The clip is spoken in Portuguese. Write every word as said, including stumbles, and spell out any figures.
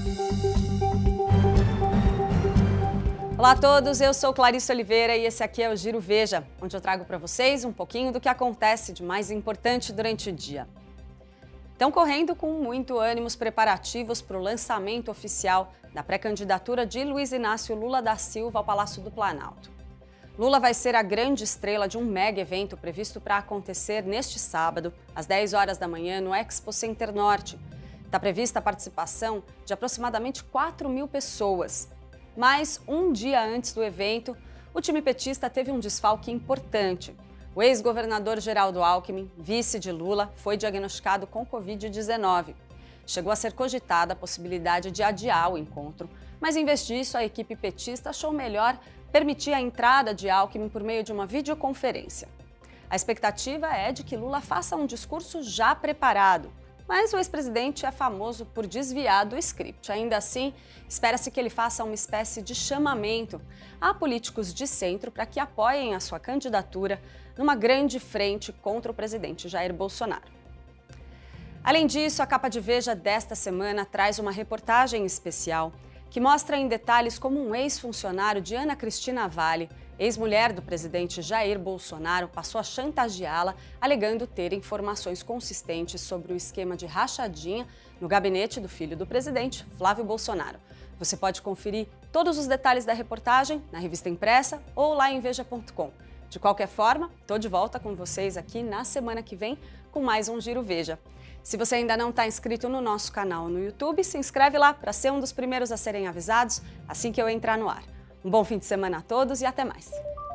Olá a todos, eu sou Clarice Oliveira e esse aqui é o Giro Veja, onde eu trago para vocês um pouquinho do que acontece de mais importante durante o dia. Estão correndo com muito ânimo os preparativos para o lançamento oficial da pré-candidatura de Luiz Inácio Lula da Silva ao Palácio do Planalto. Lula vai ser a grande estrela de um mega evento previsto para acontecer neste sábado, às dez horas da manhã, no Expo Center Norte. Está prevista a participação de aproximadamente quatro mil pessoas. Mas, um dia antes do evento, o time petista teve um desfalque importante. O ex-governador Geraldo Alckmin, vice de Lula, foi diagnosticado com covid dezenove. Chegou a ser cogitada a possibilidade de adiar o encontro, mas em vez disso, a equipe petista achou melhor permitir a entrada de Alckmin por meio de uma videoconferência. A expectativa é de que Lula faça um discurso já preparado, mas o ex-presidente é famoso por desviar do script. Ainda assim, espera-se que ele faça uma espécie de chamamento a políticos de centro para que apoiem a sua candidatura numa grande frente contra o presidente Jair Bolsonaro. Além disso, a capa de Veja desta semana traz uma reportagem especial que mostra em detalhes como um ex-funcionário de Ana Cristina Vale, ex-mulher do presidente Jair Bolsonaro, passou a chantageá-la, alegando ter informações consistentes sobre o esquema de rachadinha no gabinete do filho do presidente, Flávio Bolsonaro. Você pode conferir todos os detalhes da reportagem na revista impressa ou lá em veja ponto com. De qualquer forma, estou de volta com vocês aqui na semana que vem com mais um Giro Veja. Se você ainda não está inscrito no nosso canal no YouTube, se inscreve lá para ser um dos primeiros a serem avisados assim que eu entrar no ar. Um bom fim de semana a todos e até mais!